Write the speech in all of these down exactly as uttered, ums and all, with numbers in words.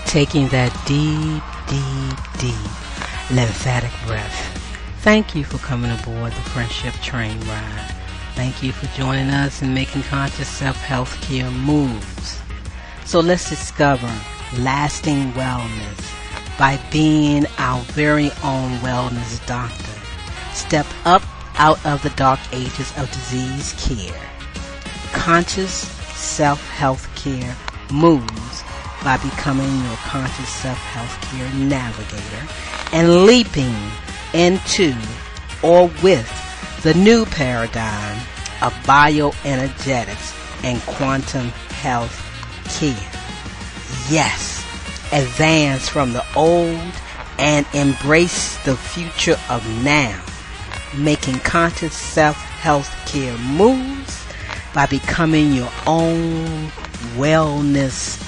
taking that deep, deep, deep lymphatic breath. Thank you for coming aboard the Friendship Train ride. Thank you for joining us in making conscious self-health care moves. So let's discover lasting wellness by being our very own wellness doctor. Step up out of the dark ages of disease care. Conscious self-health care moves by becoming your conscious self-health care navigator and leaping into or with the new paradigm of bioenergetics and quantum health care. Yes, advance from the old and embrace the future of now, making conscious self-health care moves by becoming your own wellness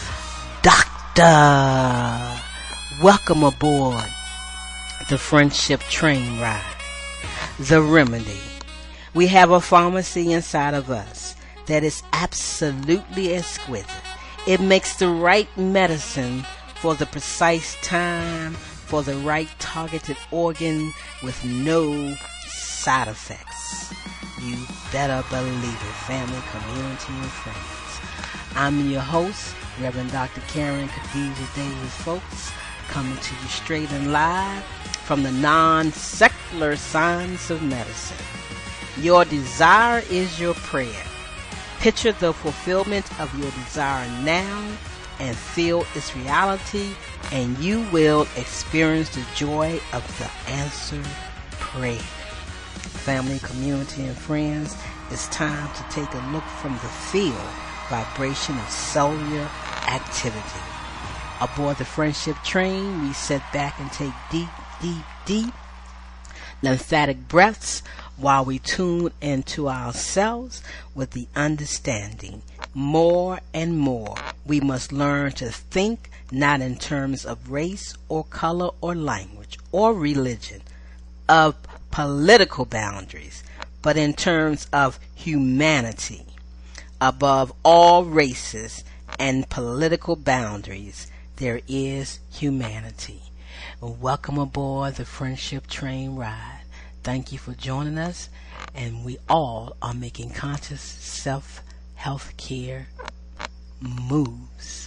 doctor. Welcome aboard the Friendship Train ride. The remedy. We have a pharmacy inside of us that is absolutely exquisite. It makes the right medicine for the precise time, for the right targeted organ with no side effects. You better believe it, family, community, and friends. I'm your host, Reverend Doctor Karen Khadijah Davis, folks, coming to you straight and live from the non-secular science of medicine. Your desire is your prayer. Picture the fulfillment of your desire now and feel its reality, and you will experience the joy of the answered prayer. Family, community, and friends, it's time to take a look from the field vibration of cellular activity. Aboard the Friendship Train, we sit back and take deep, deep, deep lymphatic breaths while we tune into ourselves with the understanding. More and more, we must learn to think not in terms of race or color or language or religion, of political boundaries, but in terms of humanity. Above all races and political boundaries, there is humanity. Welcome aboard the Friendship Train ride. Thank you for joining us, and we all are making conscious self-health care moves.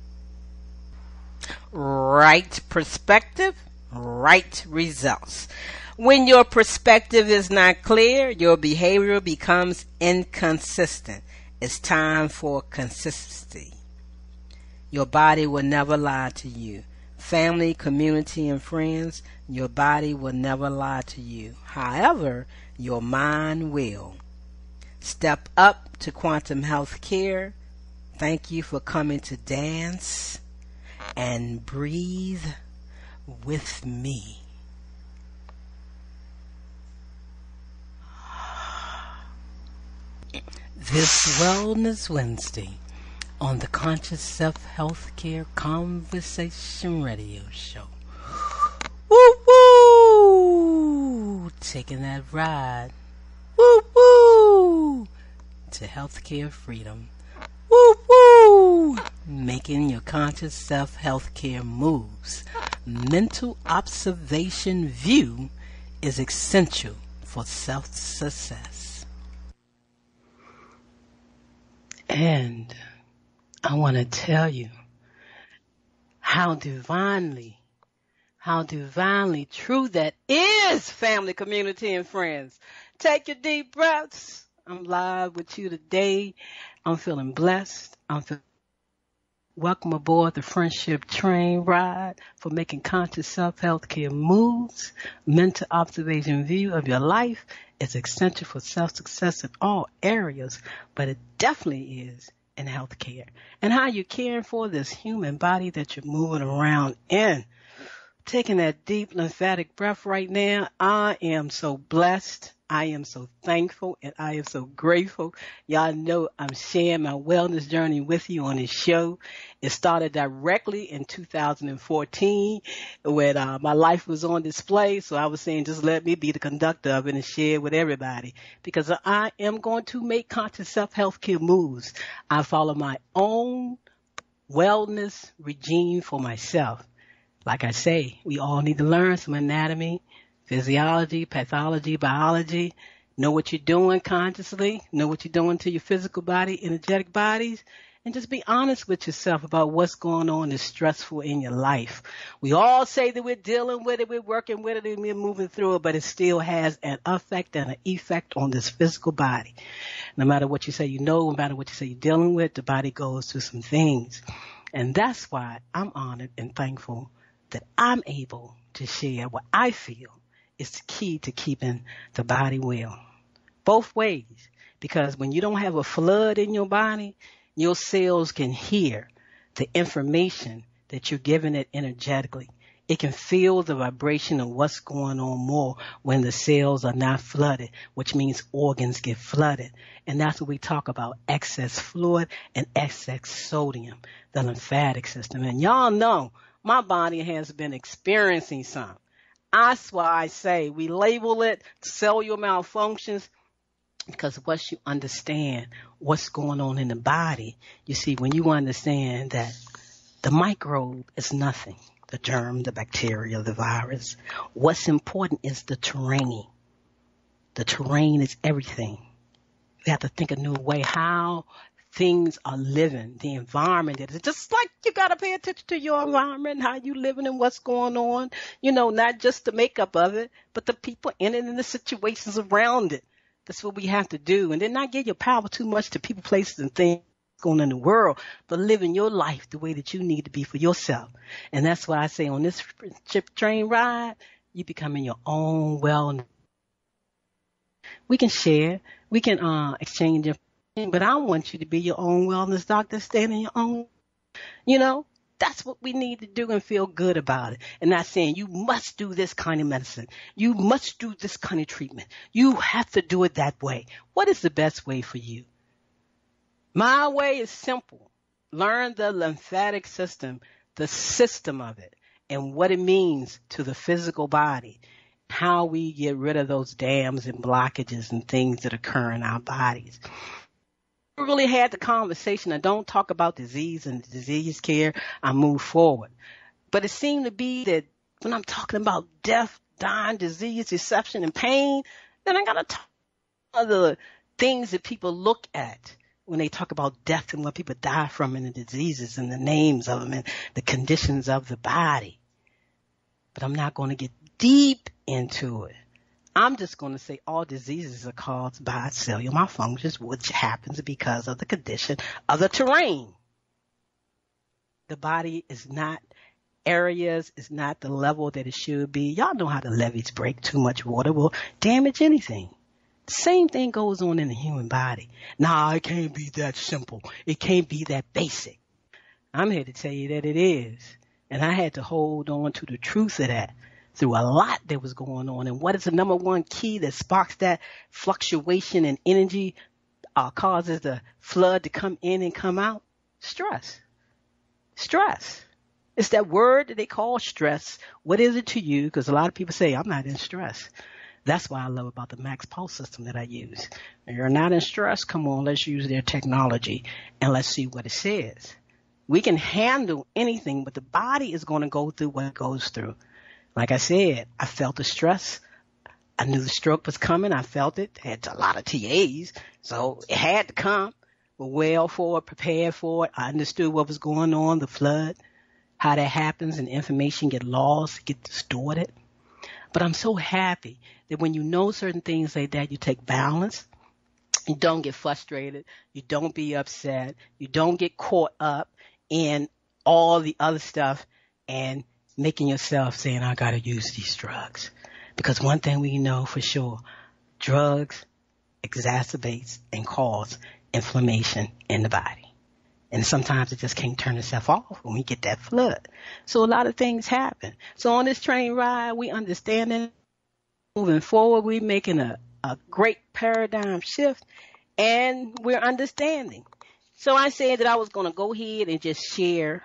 Right perspective, right results. When your perspective is not clear, your behavior becomes inconsistent. It's time for consistency. Your body will never lie to you. Family, community, and friends, your body will never lie to you. However, your mind will. Step up to quantum health care. Thank you for coming to dance and breathe with me. This Wellness Wednesday on the Conscious Self-Health Care Conversation Radio Show. Woo woo! Taking that ride. Woo woo! To healthcare freedom. Woo woo! Making your conscious self-health care moves. Mental observation view is essential for self-success. And I want to tell you how divinely, how divinely true that is, family, community, and friends. Take your deep breaths. I'm live with you today. I'm feeling blessed. I'm feeling welcome aboard the Friendship Train ride for making conscious self-health care moves. Mental observation view of your life is essential for self-success in all areas, but it definitely is in healthcare. And how you're caring for this human body that you're moving around in. Taking that deep lymphatic breath right now, I am so blessed. I am so thankful and I am so grateful. Y'all know I'm sharing my wellness journey with you on this show. It started directly in two thousand fourteen when uh, my life was on display. So I was saying, just let me be the conductor of it and share it with everybody, because I am going to make conscious self-health care moves. I follow my own wellness regime for myself. Like I say, we all need to learn some anatomy, physiology, pathology, biology, know what you're doing consciously, know what you're doing to your physical body, energetic bodies, and just be honest with yourself about what's going on that's stressful in your life. We all say that we're dealing with it, we're working with it, and we're moving through it, but it still has an effect and an effect on this physical body. No matter what you say you know, no matter what you say you're dealing with, the body goes through some things. And that's why I'm honored and thankful that I'm able to share what I feel is the key to keeping the body well. Both ways. Because when you don't have a flood in your body, your cells can hear the information that you're giving it energetically. It can feel the vibration of what's going on more when the cells are not flooded, which means organs get flooded. And that's what we talk about, excess fluid and excess sodium, the lymphatic system. And y'all know my body has been experiencing some. That's why I say we label it cellular malfunctions, because once you understand what's going on in the body, you see, when you understand that the microbe is nothing, the germ, the bacteria, the virus, what's important is the terrain. The terrain is everything. We have to think a new way how things are living, the environment. It's just like you got to pay attention to your environment, how you living and what's going on, you know, not just the makeup of it, but the people in it and the situations around it. That's what we have to do. And then not give your power too much to people, places, and things going on in the world, but living your life the way that you need to be for yourself. And that's why I say on this ship train ride, you becoming your own well. We can share. We can uh, exchange information, but I want you to be your own wellness doctor, stand in your own, you know. That's what we need to do and feel good about it. And not saying you must do this kind of medicine. You must do this kind of treatment. You have to do it that way. What is the best way for you? My way is simple. Learn the lymphatic system, the system of it, and what it means to the physical body, how we get rid of those dams and blockages and things that occur in our bodies. Really had the conversation. I don't talk about disease and disease care. I move forward. But it seemed to be that when I'm talking about death, dying, disease, deception, and pain, then I got to talk about the things that people look at when they talk about death and what people die from and the diseases and the names of them and the conditions of the body. But I'm not going to get deep into it. I'm just going to say all diseases are caused by cellular malfunctions, which happens because of the condition of the terrain. The body is not areas, is not the level that it should be. Y'all know how the levees break. Too much water will damage anything. The same thing goes on in the human body. Nah, it can't be that simple. It can't be that basic. I'm here to tell you that it is. And I had to hold on to the truth of that. Through a lot that was going on. And what is the number one key that sparks that fluctuation in energy, uh, causes the flood to come in and come out? Stress. Stress. It's that word that they call stress. What is it to you? Because a lot of people say, I'm not in stress. That's what I love about the Max Pulse system that I use. If you're not in stress, come on, let's use their technology and let's see what it says. We can handle anything, but the body is going to go through what it goes through. Like I said, I felt the stress. I knew the stroke was coming. I felt it. Had a lot of T As, so it had to come. We're well for it, prepared for it. I understood what was going on, the flood, how that happens, and information get lost, get distorted. But I'm so happy that when you know certain things like that, you take balance. You don't get frustrated. You don't be upset. You don't get caught up in all the other stuff and making yourself saying, I got to use these drugs. Because one thing we know for sure, drugs exacerbates and cause inflammation in the body. And sometimes it just can't turn itself off when we get that flood. So a lot of things happen. So on this train ride, we understanding, moving forward, we're making a, a great paradigm shift, and we're understanding. So I said that I was going to go ahead and just share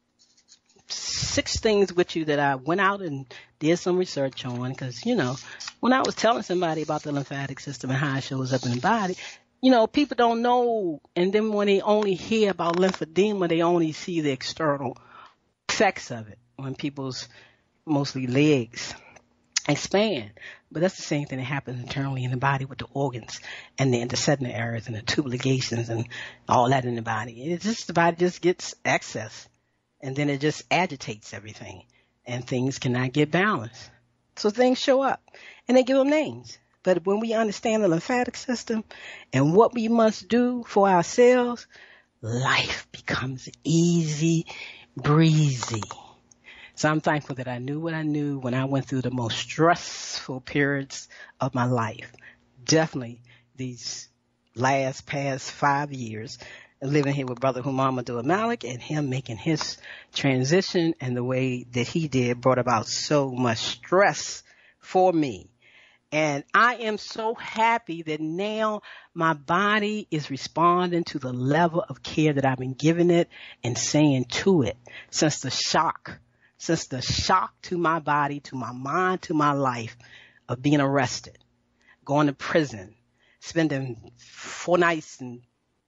six things with you that I went out and did some research on, because, you know, when I was telling somebody about the lymphatic system and how it shows up in the body, you know, people don't know. And then when they only hear about lymphedema, they only see the external effects of it when people's mostly legs expand. But that's the same thing that happens internally in the body with the organs and the intestinal areas and the tubal ligations and all that in the body. It's just the body just gets excess, and then it just agitates everything, and things cannot get balanced. So things show up, and they give them names. But when we understand the lymphatic system and what we must do for ourselves, life becomes easy breezy. So I'm thankful that I knew what I knew when I went through the most stressful periods of my life. Definitely these last past five years living here with Brother Humam Abdul-Malik, and him making his transition and the way that he did brought about so much stress for me. And I am so happy that now my body is responding to the level of care that I've been giving it and saying to it since the shock, since the shock to my body, to my mind, to my life of being arrested, going to prison, spending four nights in,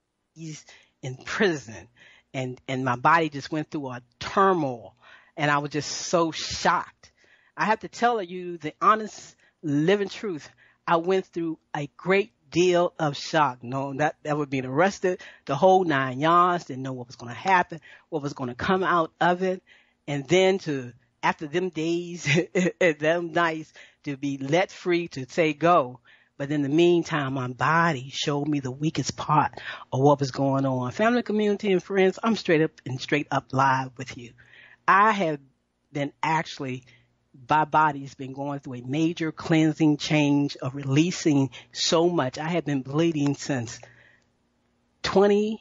in prison, and, and my body just went through a turmoil, and I was just so shocked. I have to tell you the honest living truth. I went through a great deal of shock. No, that, that would being arrested, the whole nine yards, didn't know what was going to happen, what was going to come out of it. And then to, after them days, them nights, to be let free to say go. But in the meantime, my body showed me the weakest part of what was going on. Family, community, and friends, I'm straight up and straight up live with you. I have been actually, my body's been going through a major cleansing change of releasing so much. I have been bleeding since twenty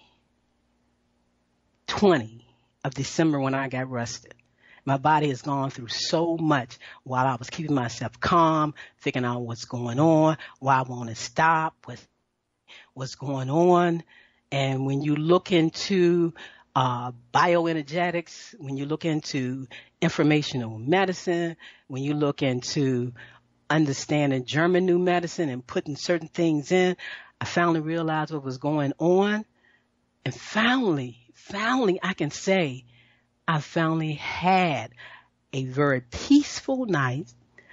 twenty of December when I got arrested. My body has gone through so much while I was keeping myself calm, figuring out what's going on, why I want to stop, what, what's going on. And when you look into uh, bioenergetics, when you look into informational medicine, when you look into understanding German new medicine and putting certain things in, I finally realized what was going on. And finally, finally, I can say I finally had a very peaceful night,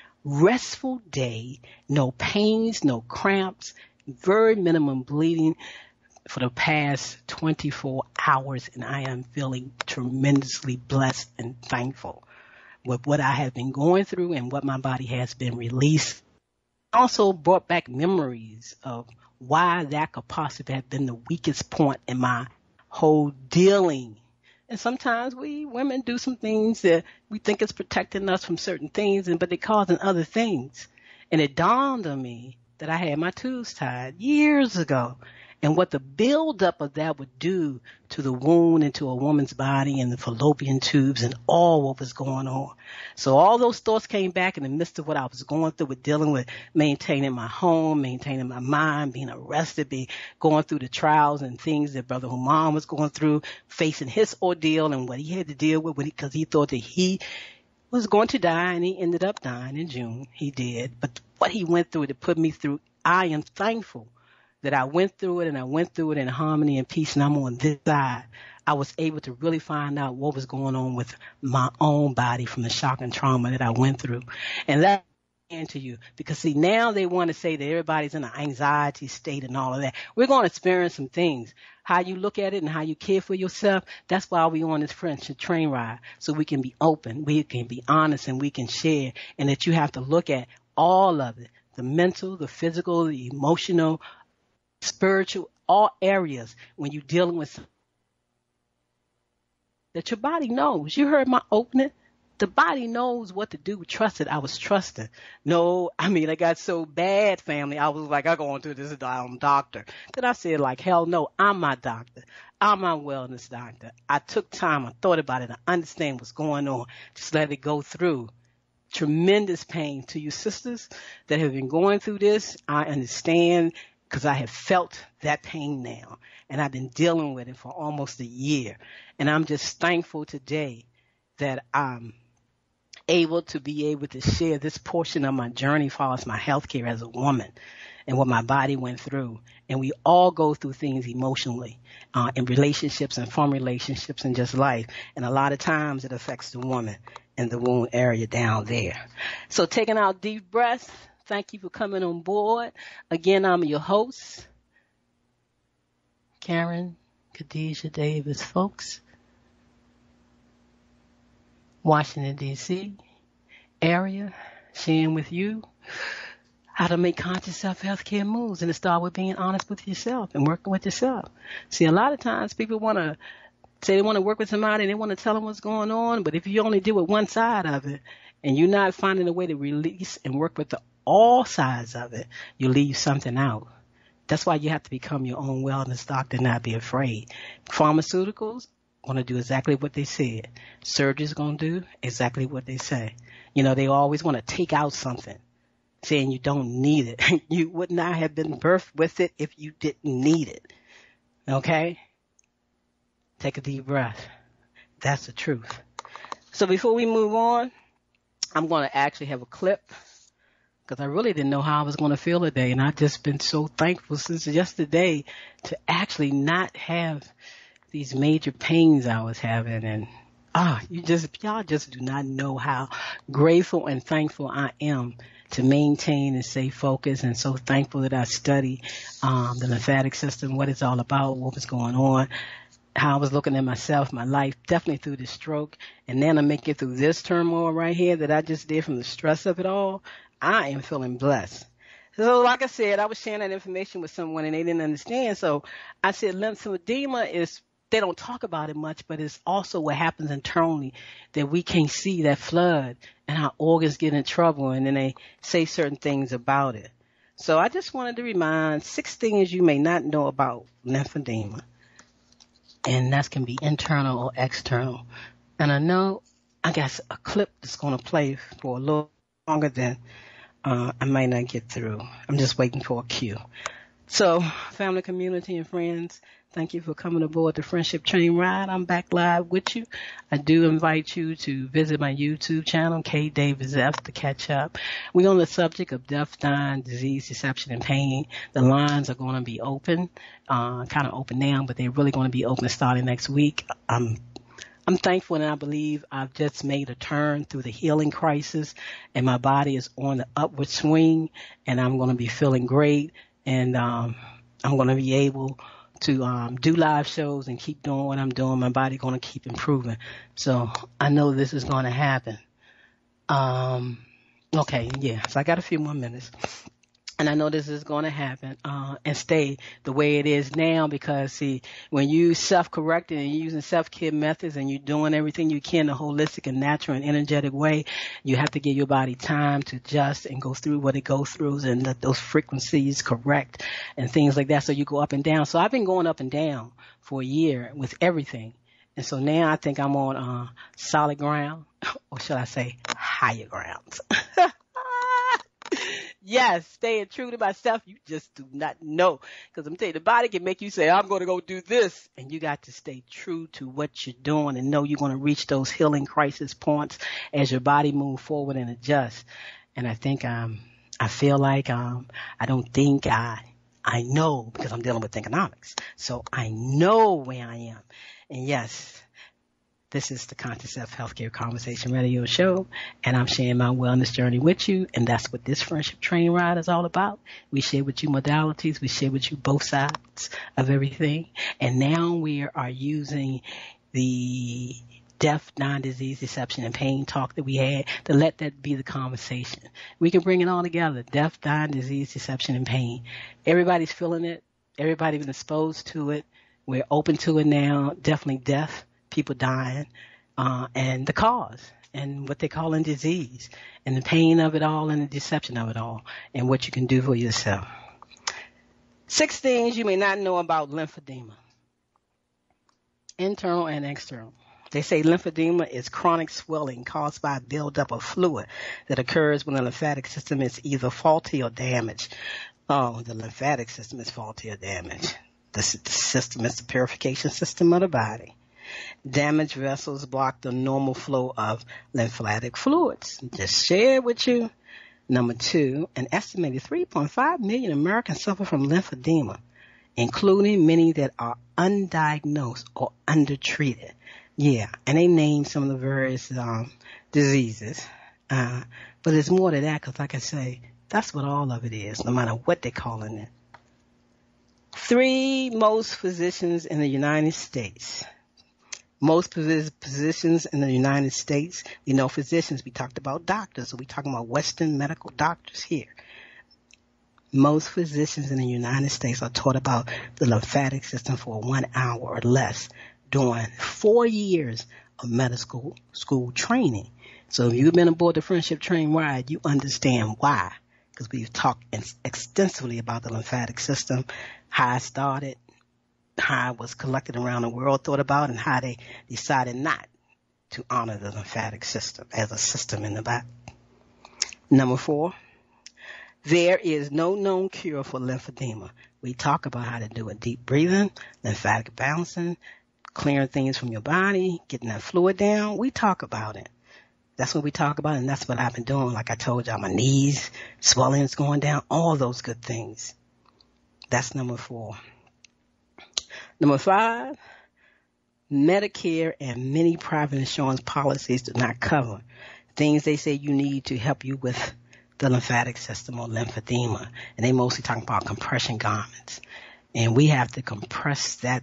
restful day, no pains, no cramps, very minimum bleeding for the past twenty-four hours, and I am feeling tremendously blessed and thankful with what I have been going through and what my body has been released. Also brought back memories of why that could possibly have been the weakest point in my whole dealing. And sometimes we women do some things that we think is protecting us from certain things, and but they're causing other things. And it dawned on me that I had my tubes tied years ago, and what the buildup of that would do to the wound and to a woman's body and the fallopian tubes and all what was going on. So all those thoughts came back in the midst of what I was going through with dealing with maintaining my home, maintaining my mind, being arrested, being going through the trials and things that Brother Humam was going through, facing his ordeal and what he had to deal with because he thought that he was going to die, and he ended up dying in June. He did. But what he went through to put me through, I am thankful that I went through it, and I went through it in harmony and peace, and I'm on this side. I was able to really find out what was going on with my own body from the shock and trauma that I went through. And that to you, because see, now they want to say that everybody's in an anxiety state and all of that. We're going to experience some things. How you look at it and how you care for yourself, that's why we're on this friendship train ride, so we can be open, we can be honest, and we can share, and that you have to look at all of it, the mental, the physical, the emotional, spiritual, all areas when you're dealing with something that your body knows. You heard my opening. The body knows what to do. Trust it. I was trusting. No, I mean, I got so bad, family. I was like, I'm going to this um, doctor. Then I said, like, hell no, I'm my doctor. I'm my wellness doctor. I took time. I thought about it. I understand what's going on. Just let it go through. Tremendous pain to you sisters that have been going through this. I understand, because I have felt that pain now, and I've been dealing with it for almost a year. And I'm just thankful today that I'm able to be able to share this portion of my journey as far as my health care as a woman. and what my body went through. And we all go through things emotionally, uh, in relationships and from relationships and just life. And a lot of times it affects the woman in the wound area down there. So taking out deep breaths, thank you for coming on board. Again, I'm your host, Karen Khadijah Davis, folks. Washington, D C area, sharing with you how to make conscious self-healthcare moves, and to start with being honest with yourself and working with yourself. See, a lot of times people want to say they want to work with somebody and they want to tell them what's going on, but if you only deal with one side of it and you're not finding a way to release and work with the, all sides of it, you leave something out. That's why you have to become your own wellness doctor and not be afraid. Pharmaceuticals going to do exactly what they said. Surgeons going to do exactly what they say. You know, they always want to take out something, saying you don't need it. You would not have been birthed with it if you didn't need it. Okay? Take a deep breath. That's the truth. So before we move on, I'm going to actually have a clip, because I really didn't know how I was going to feel today. And I've just been so thankful since yesterday to actually not have these major pains I was having. And ah, you just, y'all just do not know how grateful and thankful I am to maintain and stay focused, and so thankful that I study um, the lymphatic system, what it's all about, what was going on, how I was looking at myself, my life, definitely through the stroke, and then I'm making it through this turmoil right here that I just did from the stress of it all. I am feeling blessed. So like I said, I was sharing that information with someone and they didn't understand. So I said lymphedema is, they don't talk about it much, but it's also what happens internally that we can't see, that flood, and our organs get in trouble, and then they say certain things about it. So I just wanted to remind six things you may not know about lymphedema, and that can be internal or external. And I know I got a clip that's going to play for a little longer than uh, I might not get through. I'm just waiting for a cue. So, family, community, and friends, thank you for coming aboard the Friendship Train Ride. I'm back live with you. I do invite you to visit my YouTube channel, K Davis F, to catch up. We're on the subject of death, dying, disease, deception, and pain. The lines are going to be open, uh, kind of open now, but they're really going to be open starting next week. I'm I'm thankful, and I believe I've just made a turn through the healing crisis, and my body is on the upward swing, and I'm going to be feeling great. And um, I'm going to be able to um, do live shows and keep doing what I'm doing. My body going to keep improving. So I know this is going to happen. Um, okay, yeah. So I got a few more minutes. And I know this is going to happen uh, and stay the way it is now, because, see, when you self-correcting and you're using self-care methods and you're doing everything you can the holistic and natural and energetic way, you have to give your body time to adjust and go through what it goes through and let those frequencies correct and things like that, so you go up and down. So I've been going up and down for a year with everything. And so now I think I'm on uh, solid ground, or should I say higher grounds. Yes, staying true to myself, you just do not know. Because I'm telling you, the body can make you say, I'm going to go do this. And you got to stay true to what you're doing and know you're going to reach those healing crisis points as your body moves forward and adjust. And I think um, I feel like um, I don't think I, I know, because I'm dealing with economics. So I know where I am. And yes, this is the Conscious Self Healthcare Conversation Radio Show, and I'm sharing my wellness journey with you, and that's what this Friendship Train Ride is all about. We share with you modalities, we share with you both sides of everything, and now we are using the death, non-disease, deception, and pain talk that we had to let that be the conversation. We can bring it all together: death, non-disease, deception, and pain. Everybody's feeling it. Everybody's been exposed to it. We're open to it now. Definitely death. People dying, uh, and the cause, and what they call in disease, and the pain of it all, and the deception of it all, and what you can do for yourself. Six things you may not know about lymphedema, internal and external. They say lymphedema is chronic swelling caused by a buildup of fluid that occurs when the lymphatic system is either faulty or damaged. Oh, the lymphatic system is faulty or damaged. The, the system is the purification system of the body. Damaged vessels block the normal flow of lymphatic fluids. Just share with you Number two, an estimated three point five million Americans suffer from lymphedema, including many that are undiagnosed or undertreated. Yeah, and they name some of the various um, diseases. Uh, but it's more than that because, like I say, that's what all of it is, no matter what they're calling it. Three most physicians in the United States. Most physicians in the United States, you know, physicians, we talked about doctors, so we're talking about Western medical doctors here. Most physicians in the United States are taught about the lymphatic system for one hour or less during four years of medical school training. So if you've been aboard the Friendship Train ride, you understand why, because we've talked extensively about the lymphatic system, how it started, how it was collected around the world, thought about, and how they decided not to honor the lymphatic system as a system in the body. Number four, there is no known cure for lymphedema. We talk about how to do it: deep breathing, lymphatic balancing, clearing things from your body, getting that fluid down. We talk about it. That's what we talk about, and that's what I've been doing. Like I told y'all, my knees, swelling is going down, all those good things. That's number four. Number five, Medicare and many private insurance policies do not cover things they say you need to help you with the lymphatic system or lymphedema. And they mostly talk about compression garments. And we have to compress that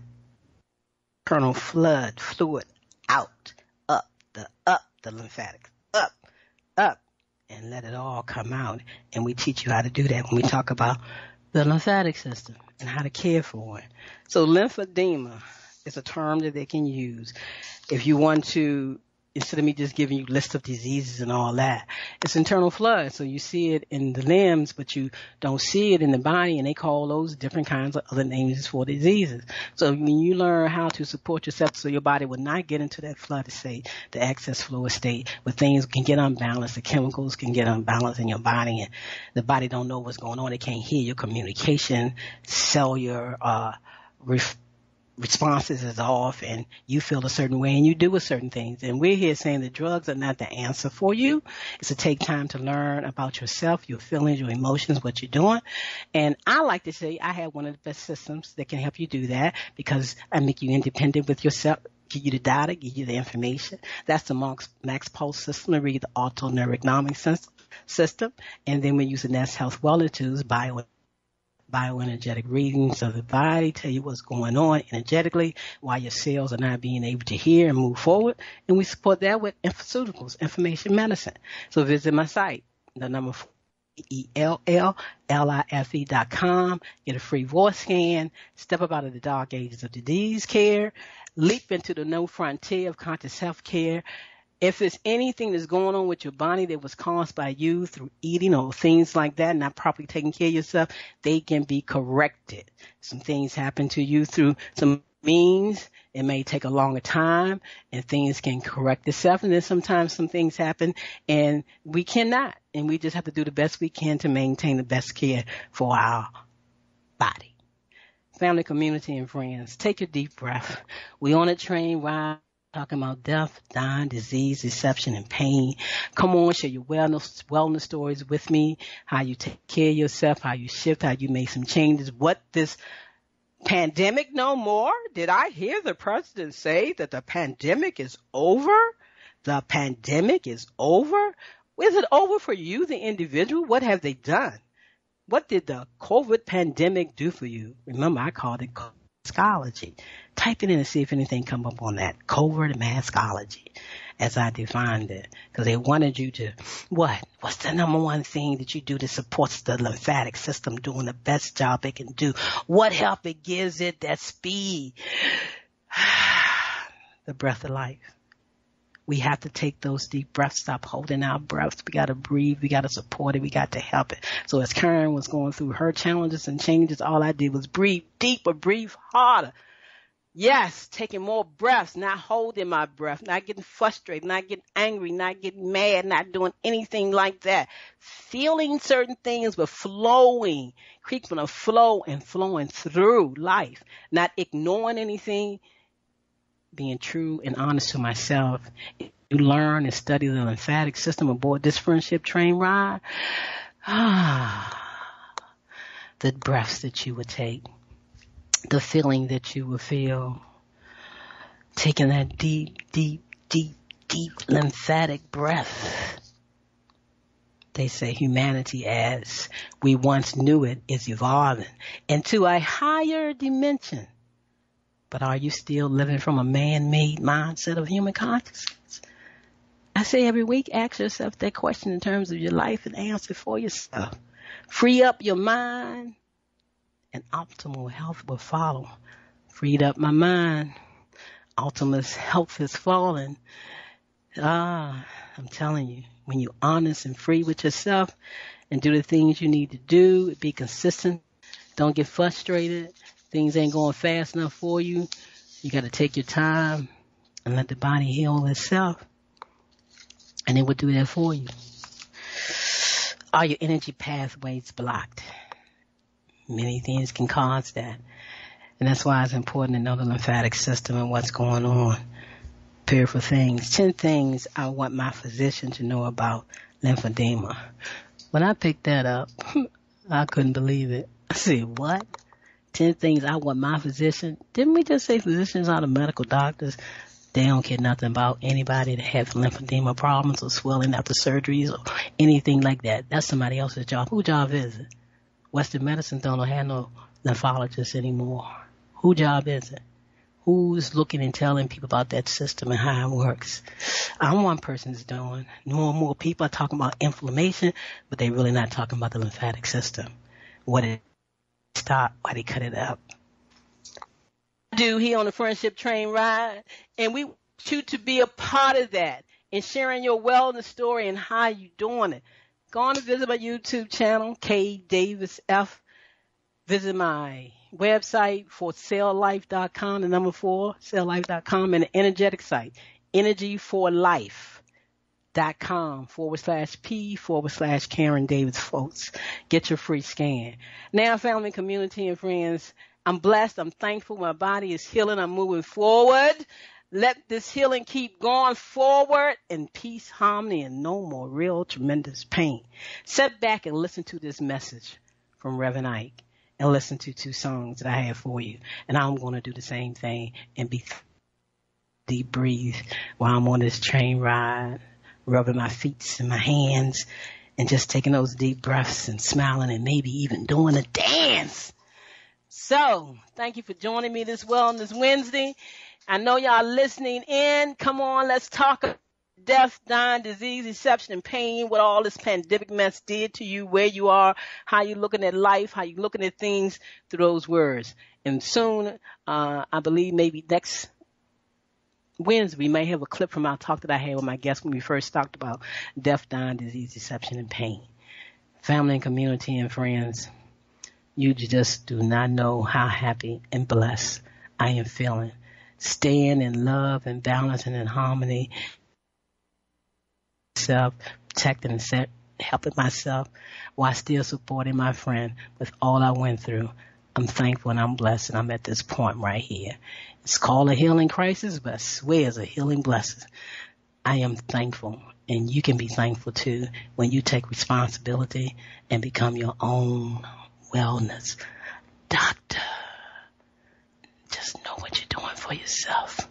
internal flood fluid out, up, the up, the lymphatic, up, up, and let it all come out. And we teach you how to do that when we talk about the lymphatic system and how to care for it. So lymphedema is a term that they can use if you want to, instead of me just giving you lists of diseases and all that. It's internal flood, so you see it in the limbs, but you don't see it in the body, and they call those different kinds of other names for diseases. So when you learn how to support yourself so your body will not get into that flooded state, the excess fluid state, where things can get unbalanced, the chemicals can get unbalanced in your body, and the body don't know what's going on. It can't hear your communication, cellular uh, ref- responses is off, and you feel a certain way and you do a certain things. And we're here saying that drugs are not the answer for you. It's to take time to learn about yourself, your feelings, your emotions, what you're doing. And I like to say I have one of the best systems that can help you do that, because I make you independent with yourself, give you the data, give you the information. That's the Max, Max Pulse system, to read the autoneurognomic system. And then we're using Nest Health Wellness Tools, bio bioenergetic readings of the body, tell you what's going on energetically, why your cells are not being able to hear and move forward. And we support that with Infoceuticals, information medicine. So visit my site, the number four, E L L L I F E dot com. Get a free voice scan, step up out of the dark ages of disease care, leap into the new frontier of conscious health care. If it's anything that's going on with your body that was caused by you through eating or things like that, not properly taking care of yourself, they can be corrected. Some things happen to you through some means. It may take a longer time, and things can correct itself. And then sometimes some things happen and we cannot. And we just have to do the best we can to maintain the best care for our body. Family, community, and friends, take a deep breath. We on a train ride, talking about death, dying, disease, deception, and pain. Come on, share your wellness, wellness stories with me, how you take care of yourself, how you shift, how you make some changes. What this pandemic no more? Did I hear the president say that the pandemic is over? The pandemic is over? Is it over for you, the individual? What have they done? What did the COVID pandemic do for you? Remember, I called it maskology. Type it in and see if anything come up on that. Covert maskology, as I defined it. Because they wanted you to, what? What's the number one thing that you do that supports the lymphatic system doing the best job it can do? What help it gives it? That speed. The breath of life. We have to take those deep breaths, stop holding our breaths. We got to breathe. We got to support it. We got to help it. So as Karen was going through her challenges and changes, all I did was breathe deeper, breathe harder. Yes, taking more breaths, not holding my breath, not getting frustrated, not getting angry, not getting mad, not doing anything like that. Feeling certain things, but flowing, keeping a flow and flowing through life, not ignoring anything. Being true and honest to myself, You learn and study the lymphatic system aboard this friendship train ride. Ah, the breaths that you would take, the feeling that you would feel, taking that deep, deep, deep, deep lymphatic breath. They say humanity as we once knew it is evolving into a higher dimension. But are you still living from a man-made mindset of human consciousness? I say every week, ask yourself that question in terms of your life and answer for yourself. Free up your mind and optimal health will follow. Freed up my mind. Optimal health is falling. Ah, I'm telling you, when you're honest and free with yourself and do the things you need to do, be consistent, don't get frustrated, things ain't going fast enough for you, you got to take your time and let the body heal itself, and it will do that for you. Are your energy pathways blocked? Many things can cause that, and that's why it's important to know the lymphatic system and what's going on. Peripheral things. Ten things I want my physician to know about lymphedema. When I picked that up, I couldn't believe it. I said, what? Ten things I want my physician? Didn't we just say physicians are the medical doctors? They don't care nothing about anybody that has lymphedema problems or swelling after surgeries or anything like that. That's somebody else's job. Whose job is it? Western medicine don't have no lymphologists anymore. Whose job is it? Who's looking and telling people about that system and how it works? I'm one person's doing. More and more people are talking about inflammation, but they're really not talking about the lymphatic system. What it stopped, why they cut it up. I do here on the Friendship Train Ride, and we want you to be a part of that and sharing your wellness story and how you doing it. Go on and visit my YouTube channel, K Davis F. Visit my website for cell life dot com, the number four, cell life dot com, and the energetic site, energy for life dot com forward slash P forward slash Karen Davis, folks. Get your free scan. Now, family, community, and friends, I'm blessed. I'm thankful. My body is healing. I'm moving forward. Let this healing keep going forward in peace, harmony, and no more real tremendous pain. Sit back and listen to this message from Reverend Ike. And listen to two songs that I have for you. And I'm going to do the same thing and be deep breathe while I'm on this train ride, rubbing my feet and my hands and just taking those deep breaths and smiling and maybe even doing a dance. So thank you for joining me this Wellness Wednesday. I know y'all listening in. Come on, let's talk about death, dying, disease, deception, and pain, what all this pandemic mess did to you, where you are, how you looking at life, how you looking at things through those words. And soon, uh, I believe maybe next Wednesday, we may have a clip from our talk that I had with my guest when we first talked about death, dying, disease, deception, and pain. Family and community and friends, you just do not know how happy and blessed I am feeling. Staying in love and balance and in harmony. Self, protecting and set, helping myself while still supporting my friend with all I went through. I'm thankful and I'm blessed and I'm at this point right here. It's called a healing crisis, but I swear it's a healing blessing. I am thankful, and you can be thankful too when you take responsibility and become your own wellness doctor. Just know what you're doing for yourself.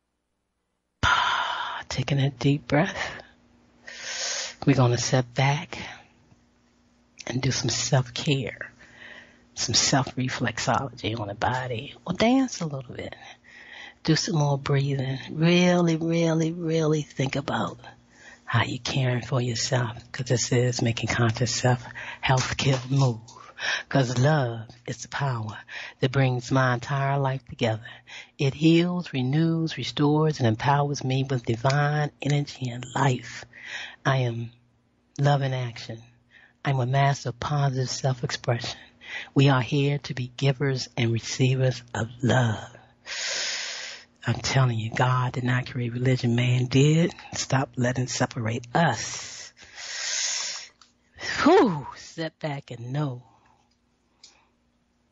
Taking a deep breath. We're going to sit back and do some self-care, some self-reflexology on the body, or dance a little bit. Do some more breathing. Really, really, really think about how you're caring for yourself, because this is making conscious self-health care move. Because love is the power that brings my entire life together. It heals, renews, restores, and empowers me with divine energy and life. I am love in action. I'm a master of positive self-expression. We are here to be givers and receivers of love. I'm telling you, God did not create religion, man did. Stop letting separate us. Whew, sit back and know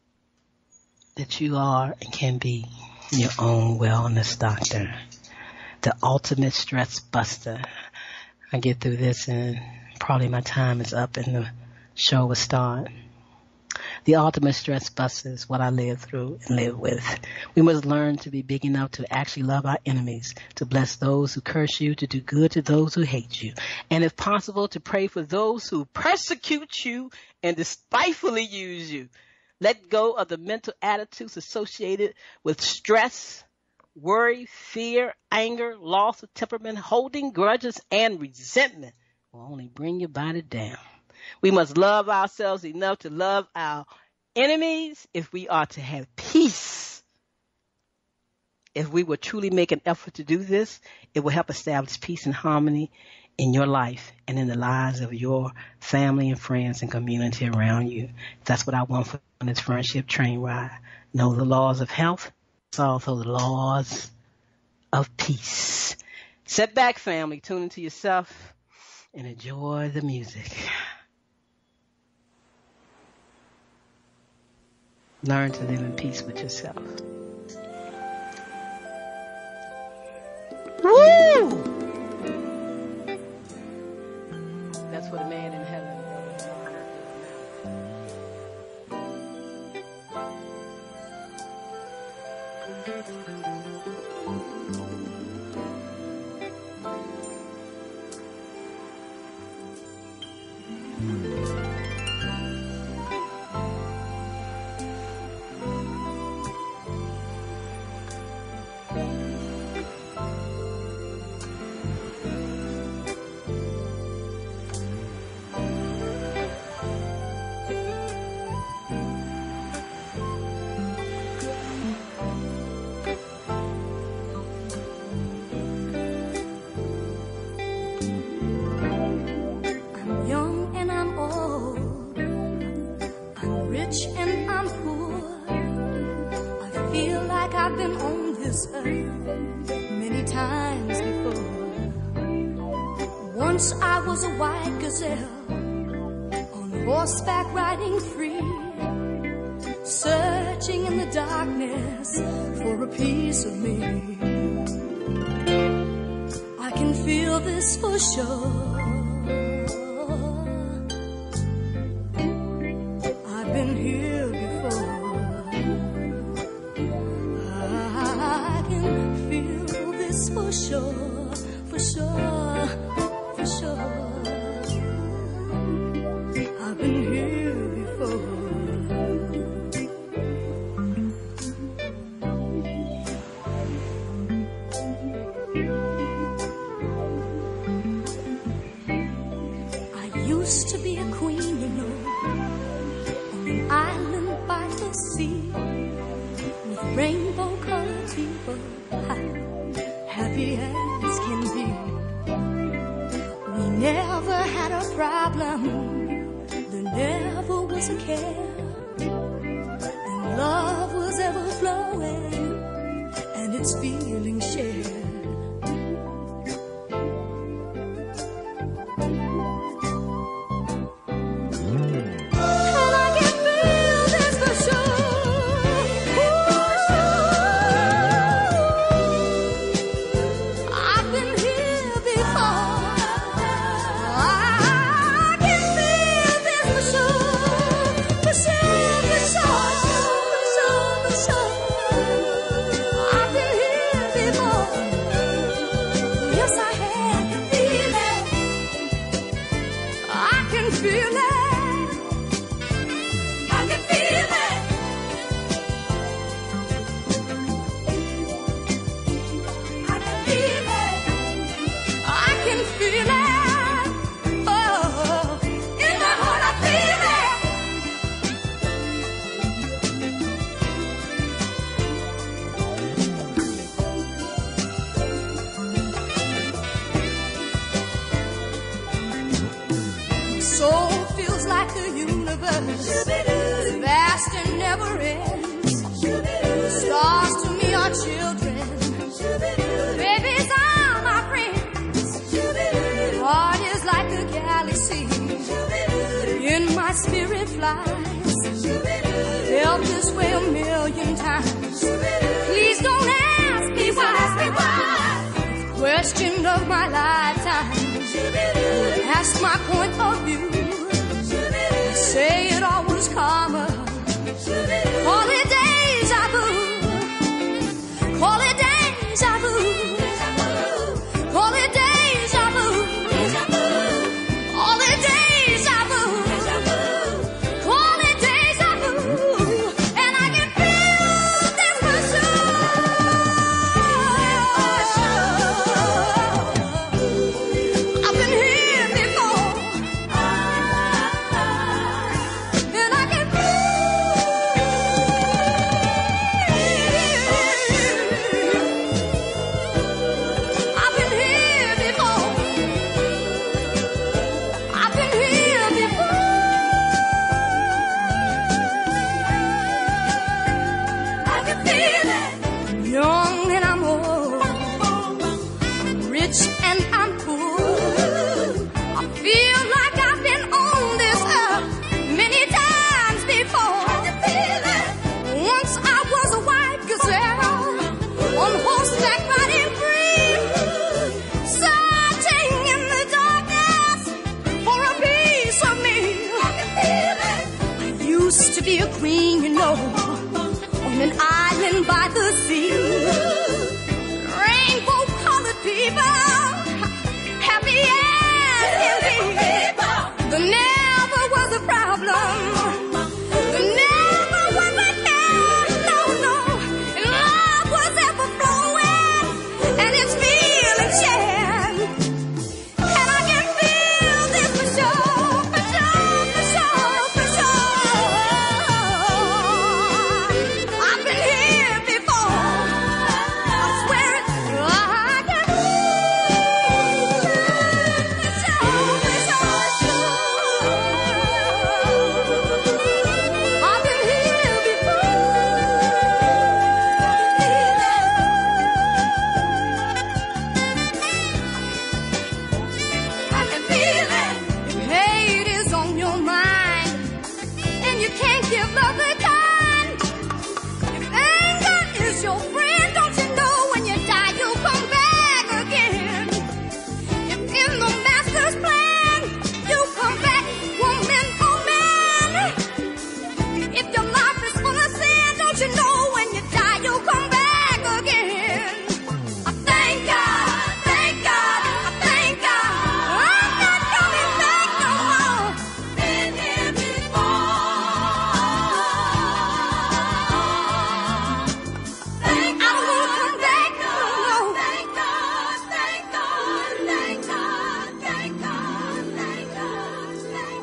that you are and can be your own wellness doctor. the ultimate stress buster. I get through this and probably my time is up and the show will start. The ultimate stress buster is what I live through and live with. We must learn to be big enough to actually love our enemies, to bless those who curse you, to do good to those who hate you, and if possible, to pray for those who persecute you and despitefully use you. Let go of the mental attitudes associated with stress, worry, fear, anger, loss of temperament, holding grudges, and resentment will only bring your body down. We must love ourselves enough to love our enemies if we are to have peace. If we will truly make an effort to do this, it will help establish peace and harmony in your life and in the lives of your family and friends and community around you. That's what I want for this friendship train ride. Know the laws of health, also the laws of peace. Sit back, family, tune into yourself, and enjoy the music. Learn to live in peace with yourself. Woo! That's what a man in heaven. Many times before. Once I was a white gazelle on horseback riding free, searching in the darkness for a piece of me. I can feel this for sure. I've been here before. For sure, for sure, for sure. I've been here before. I used to be a queen, you know, on an island by the sea, with rainbow-colored people. Happy as can be. We never had a problem. There never was a care. And love was ever flowing, and its feelings shared. Vast and never ends. Stars to me are children. Babies are my friends. Heart is like a galaxy. In my spirit flies. Felt this way a million times. Please don't ask me why. Of question of my lifetime. Ask my point of view. Say it all was karma. Call it deja vu. Call it deja vu. Call it deja vu. Call it deja vu. Call it deja vu. And I can feel this for sure. I've been here before. And I can I've been here before. I've been here before. I can feel it. Young and I'm old. I'm rich and I'm poor. I feel like I've been on this earth many times before. I can feel it. Once I was a white gazelle on horseback riding free, searching in the darkness for a piece of me. I can feel it. I used to be a queen, you know, on an island by the sea. Rainbow-colored people, happy as can be. There never was a problem. There never was a care. No, no. And love was ever flowing, and it's feeling shared. And I can feel this for sure, for sure, for sure, for sure. I've been here before. I swear it. I can feel it for sure, for sure, for sure. I've been here before. I can feel it. If hate is on your mind and you can't give love the kind, if anger is your friend, don't you know when you die you'll come back again? If in the master's plan you come back, woman or man, if your life is full of sin, don't you know when you die you'll come back again? I thank God, thank God, I thank God. I'm not coming back no more. Been here before. Thank God, I won't come back no more. Thank God, thank God, thank God, thank God, thank God, thank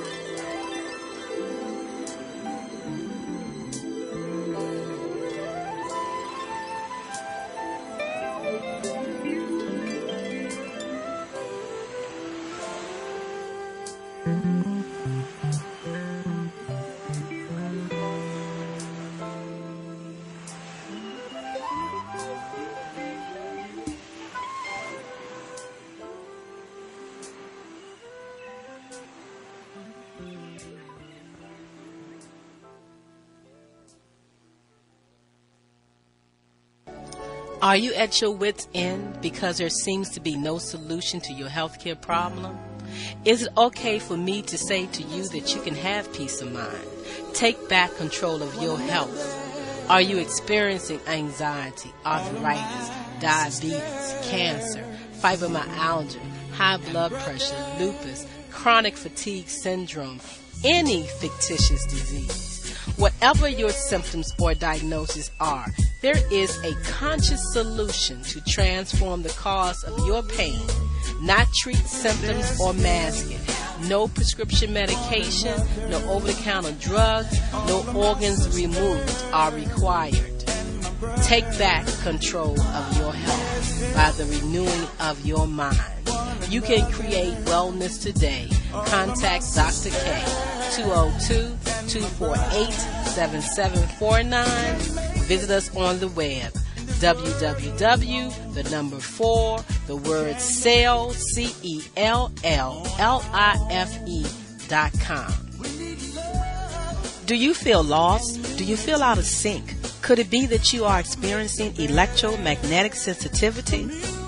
Are you at your wit's end because there seems to be no solution to your healthcare problem? Is it okay for me to say to you that you can have peace of mind? Take back control of your health. Are you experiencing anxiety, arthritis, diabetes, cancer, fibromyalgia, high blood pressure, lupus, chronic fatigue syndrome, any fictitious disease? Whatever your symptoms or diagnosis are, there is a conscious solution to transform the cause of your pain, not treat symptoms or mask it. No prescription medication, no over-the-counter drugs, no organs removed are required. Take back control of your health by the renewing of your mind. You can create wellness today. Contact Doctor K, two oh two, two four eight, seven seven four nine. Visit us on the web, w w w, the number four, the word cell, C E L L L I F E dot com. Do you feel lost? Do you feel out of sync? Could it be that you are experiencing electromagnetic sensitivity?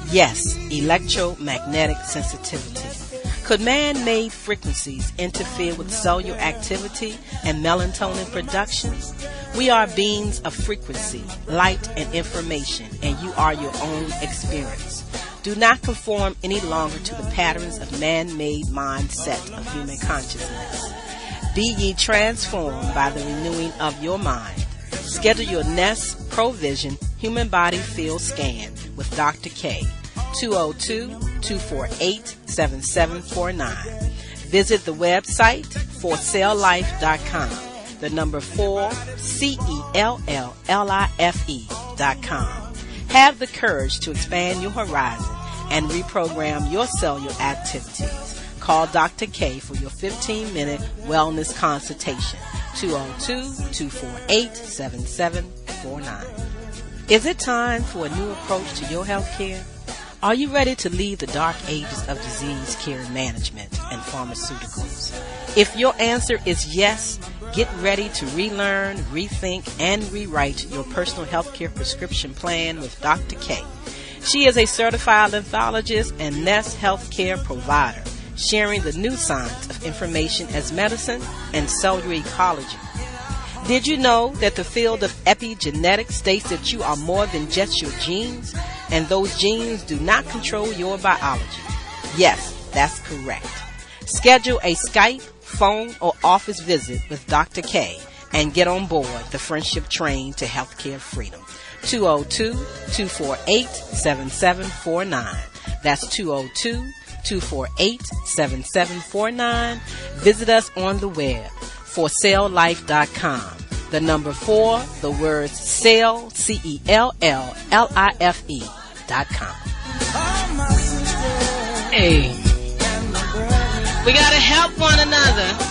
Yes, electromagnetic sensitivity. Could man-made frequencies interfere with cellular activity and melatonin production? We are beings of frequency, light, and information, and you are your own experience. Do not conform any longer to the patterns of man-made mindset of human consciousness. Be ye transformed by the renewing of your mind. Schedule your Nest Provision Human Body Field Scan with Doctor K. two oh two, two four eight, seven seven four nine. Visit the website for cell life dot com. The number four, C E L L L I F E dot com. Have the courage to expand your horizon and reprogram your cellular activities. Call Doctor K for your fifteen minute wellness consultation. two oh two, two four eight, seven seven four nine. Is it time for a new approach to your health care? Are you ready to leave the dark ages of disease care management and pharmaceuticals? If your answer is yes, get ready to relearn, rethink, and rewrite your personal health care prescription plan with Doctor K. She is a certified lymphologist and Nest healthcare provider, sharing the new science of information as medicine and cellular ecology. Did you know that the field of epigenetics states that you are more than just your genes, and those genes do not control your biology? Yes, that's correct. Schedule a Skype, phone, or office visit with Doctor K and get on board the friendship train to healthcare freedom. two oh two, two four eight, seven seven four nine. That's two oh two, two four eight, seven seven four nine. Visit us on the web for cell life dot com. The number four, the words cell, C E L L L I F E dot com. Hey, we gotta help one another.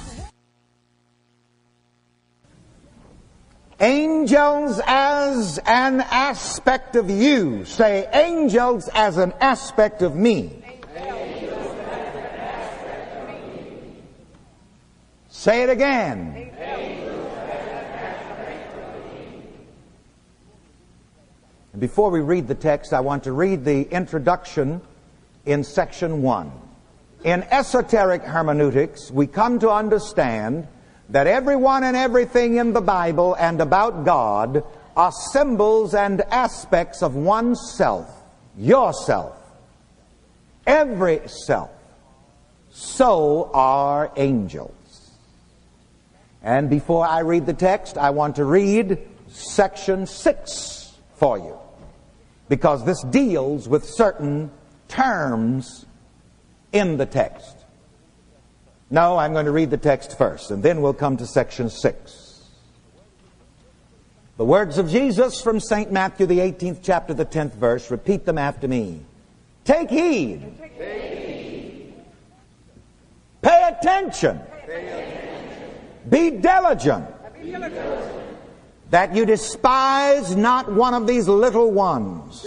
Angels as an aspect of you. Say, angels as an aspect of me. Say it again. And before we read the text, I want to read the introduction in section one. In esoteric hermeneutics, we come to understand that everyone and everything in the Bible and about God are symbols and aspects of oneself, yourself, every self. So are angels. And before I read the text, I want to read section six for you, because this deals with certain terms in the text. No, I'm going to read the text first, and then we'll come to section six. The words of Jesus from Saint Matthew, the eighteenth chapter, the tenth verse. Repeat them after me. Take heed. Take heed. Pay attention. Pay attention. Be diligent. Be diligent. That you despise not one of these little ones.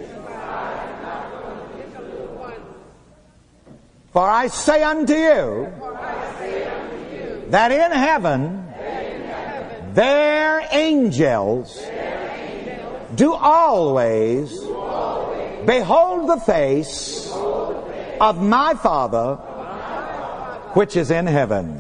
For I say unto you, that in heaven, their angels do always behold the face of my Father which is in heaven.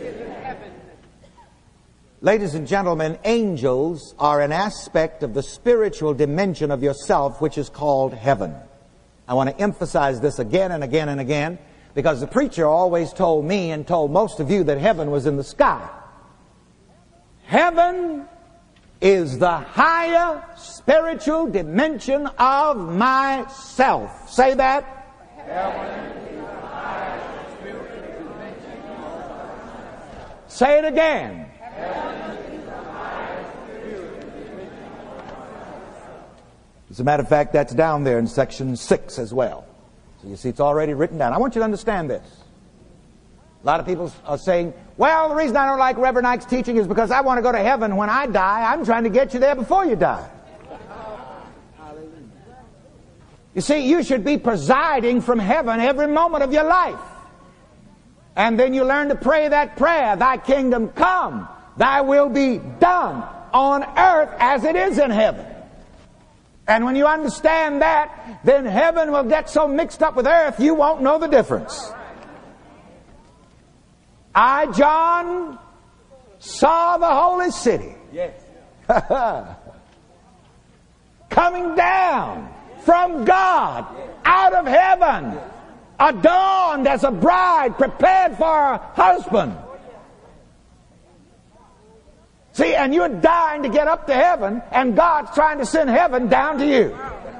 Ladies and gentlemen, angels are an aspect of the spiritual dimension of yourself which is called heaven. I want to emphasize this again and again and again, because the preacher always told me and told most of you that heaven was in the sky. Heaven is the higher spiritual dimension of myself. Say that. Heaven is the higher spiritual dimension of myself. Say it again. Heaven is the higher spiritual dimension of myself. As a matter of fact, that's down there in section six as well. So you see, it's already written down. I want you to understand this. A lot of people are saying, well, the reason I don't like Reverend Ike's teaching is because I want to go to heaven when I die. I'm trying to get you there before you die. You see, you should be presiding from heaven every moment of your life. And then you learn to pray that prayer, thy kingdom come, thy will be done on earth as it is in heaven. And when you understand that, then heaven will get so mixed up with earth you won't know the difference. I, John, saw the holy city. Yes. Coming down from God out of heaven, adorned as a bride prepared for her husband. See, and you're dying to get up to heaven, and God's trying to send heaven down to you.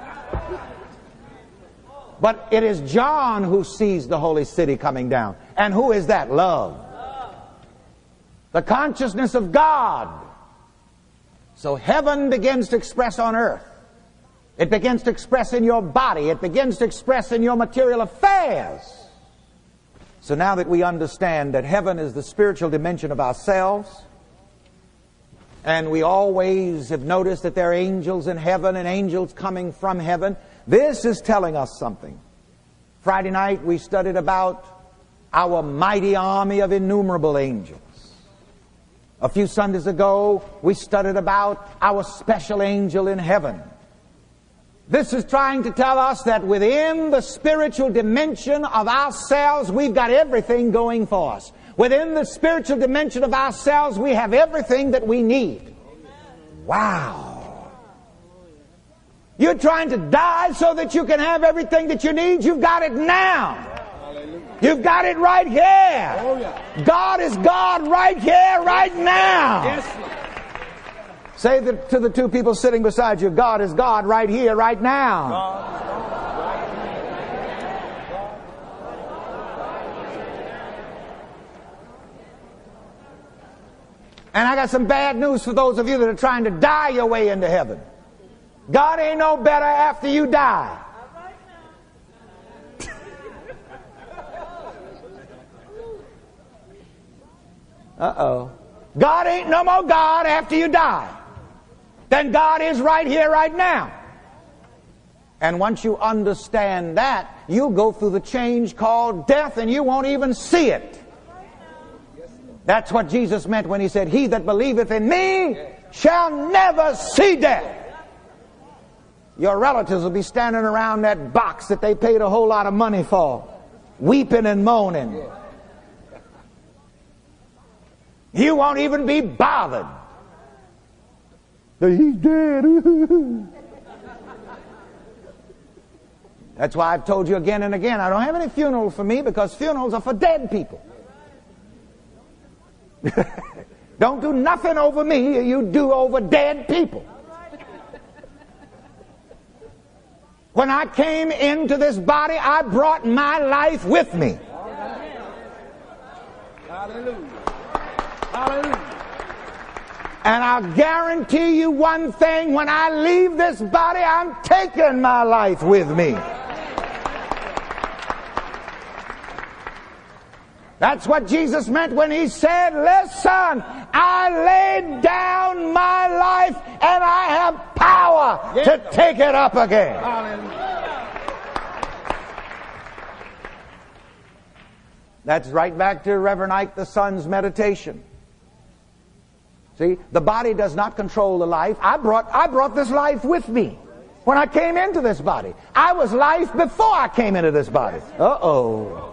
But it is John who sees the holy city coming down. And who is that? Love. The consciousness of God. So heaven begins to express on earth. It begins to express in your body. It begins to express in your material affairs. So now that we understand that heaven is the spiritual dimension of ourselves, and we always have noticed that there are angels in heaven and angels coming from heaven, this is telling us something. Friday night we studied about our mighty army of innumerable angels. A few Sundays ago we studied about our special angel in heaven. This is trying to tell us that within the spiritual dimension of ourselves we've got everything going for us. Within the spiritual dimension of ourselves, we have everything that we need. Wow. You're trying to die so that you can have everything that you need. You've got it now. You've got it right here. God is God right here, right now. Say that to the two people sitting beside you, God is God right here, right now. And I got some bad news for those of you that are trying to die your way into heaven. God ain't no better after you die. Uh-oh. God ain't no more God after you die than God is right here, right now. And once you understand that, you'll go through the change called death and you won't even see it. That's what Jesus meant when he said, he that believeth in me shall never see death. Your relatives will be standing around that box that they paid a whole lot of money for, weeping and moaning. You won't even be bothered. He's dead. That's why I've told you again and again, I don't have any funeral for me because funerals are for dead people. Don't do nothing over me, you do over dead people. When I came into this body, I brought my life with me. Hallelujah. Hallelujah. And I'll guarantee you one thing, when I leave this body, I'm taking my life with me. That's what Jesus meant when he said, listen, I laid down my life and I have power yes. to take it up again. Hallelujah. That's right back to Reverend Ike the Son's meditation. See, the body does not control the life. I brought, I brought this life with me when I came into this body. I was life before I came into this body. Uh-oh.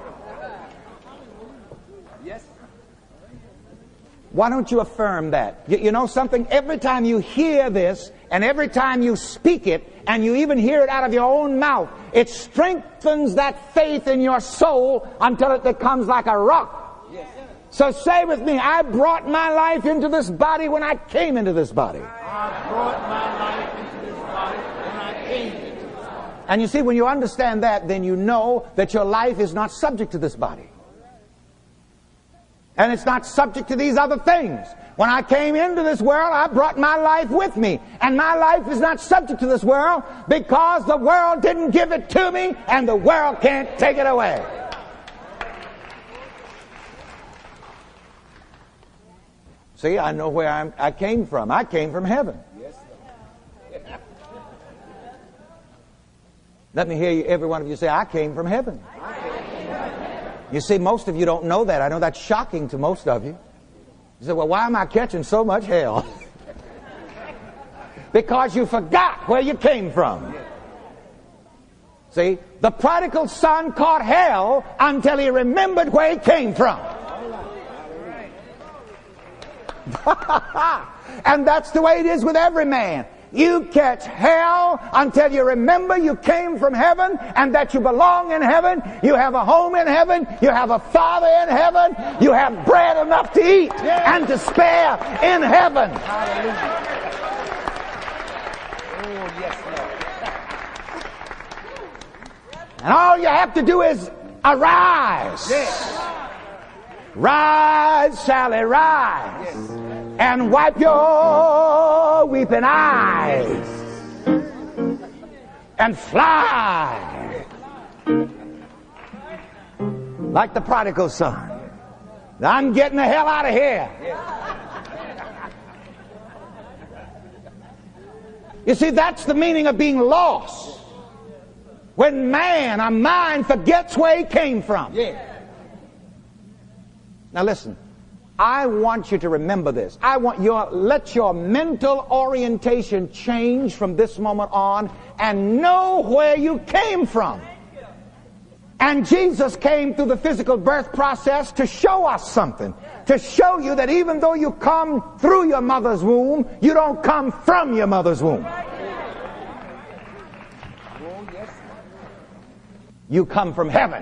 Why don't you affirm that? You, you know something? Every time you hear this, and every time you speak it, and you even hear it out of your own mouth, it strengthens that faith in your soul until it becomes like a rock. Yes. So say with me, I brought my life into this body when I came into this body. I brought my life into this body when I came into this body. And you see, when you understand that, then you know that your life is not subject to this body. And it's not subject to these other things. When I came into this world, I brought my life with me. And my life is not subject to this world because the world didn't give it to me and the world can't take it away. See, I know where I'm, I came from. I came from heaven. Let me hear you, every one of you say, I came from heaven. You see, most of you don't know that. I know that's shocking to most of you. You say, well, why am I catching so much hell? because you forgot where you came from. See, the prodigal son caught hell until he remembered where he came from. And that's the way it is with every man. You catch hell until you remember you came from heaven and that you belong in heaven. You have a home in heaven. You have a father in heaven. You have bread enough to eat and to spare in heaven. And all you have to do is arise. Rise, Sally, rise, and wipe your weeping eyes and fly like the prodigal son. I'm getting the hell out of here. You see, that's the meaning of being lost. When man, a mind, forgets where he came from. Now listen, I want you to remember this. I want your, let your mental orientation change from this moment on and know where you came from. And Jesus came through the physical birth process to show us something. To show you that even though you come through your mother's womb, you don't come from your mother's womb. You come from heaven.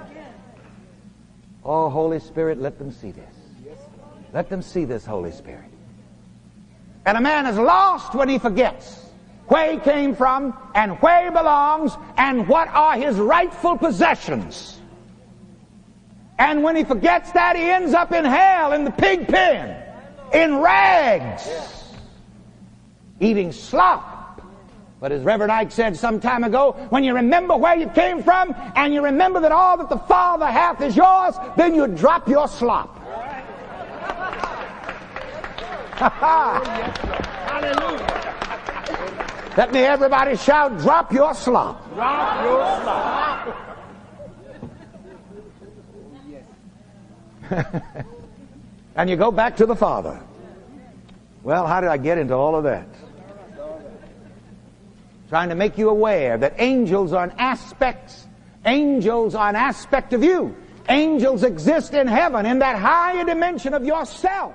Oh, Holy Spirit, let them see this. Let them see this, Holy Spirit. And a man is lost when he forgets where he came from and where he belongs and what are his rightful possessions. And when he forgets that, he ends up in hell, in the pig pen, in rags, eating slop. But as Reverend Ike said some time ago, when you remember where you came from and you remember that all that the Father hath is yours, then you drop your slop. Hallelujah. Let me everybody shout, drop your slop. Drop your slop. And you go back to the Father. Well, how did I get into all of that? Trying to make you aware that angels are an aspect, angels are an aspect of you. Angels exist in heaven, in that higher dimension of yourself.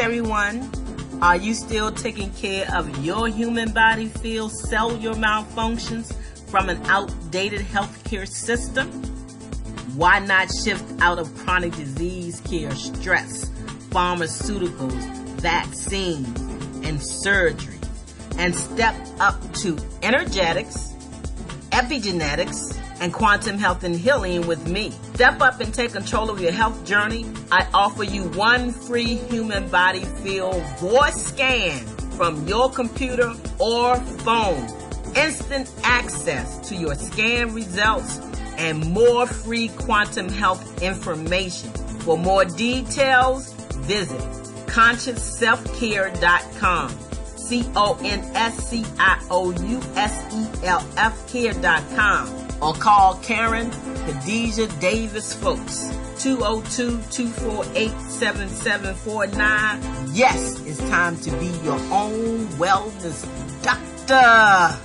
everyone. Are you still taking care of your human body field cellular malfunctions from an outdated healthcare system? Why not shift out of chronic disease care, stress, pharmaceuticals, vaccines, and surgery, and step up to energetics, epigenetics, and quantum health and healing with me? Step up and take control of your health journey. I offer you one free human body field voice scan from your computer or phone, instant access to your scan results, and more free quantum health information. For more details, visit conscious self care dot com. C O N S C I O U S E L F care dot com. Or call Karen Khadijah Davis Folks, two oh two, two four eight, seven seven four nine. Yes, it's time to be your own wellness doctor.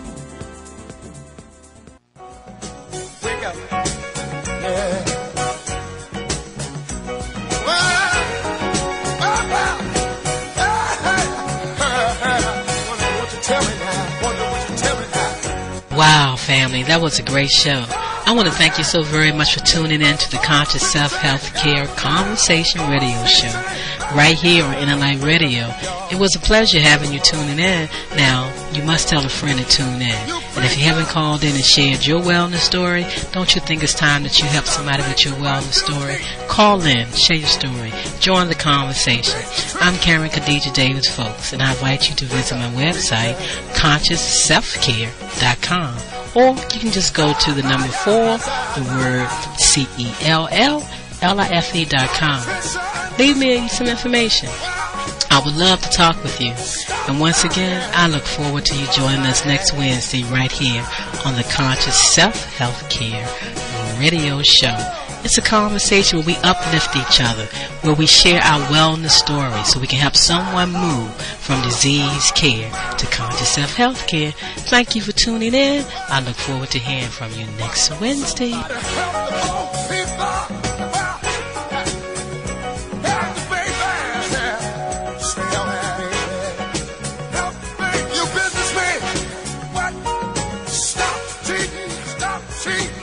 Wake up. Yeah. Well, well, well. Wonder what you tell me now. Wonder what you tell me now. Wow, family, that was a great show. I want to thank you so very much for tuning in to the Conscious Self Health Care Conversation Radio Show right here on N L I Radio. It was a pleasure having you tuning in. Now, you must tell a friend to tune in. And if you haven't called in and shared your wellness story, don't you think it's time that you help somebody with your wellness story? Call in, share your story, join the conversation. I'm Karen Khadijah Davis Folks, and I invite you to visit my website, conscious self care dot com. Or you can just go to the number four, the word C E L L L I F E dot com. Leave me some information. I would love to talk with you. And once again, I look forward to you joining us next Wednesday right here on the Conscious Self Health Care Radio Show. It's a conversation where we uplift each other, where we share our wellness stories so we can help someone move from disease care to conscious self-health care. Thank you for tuning in. I look forward to hearing from you next Wednesday. You businessman, what? Stop cheating, stop cheating.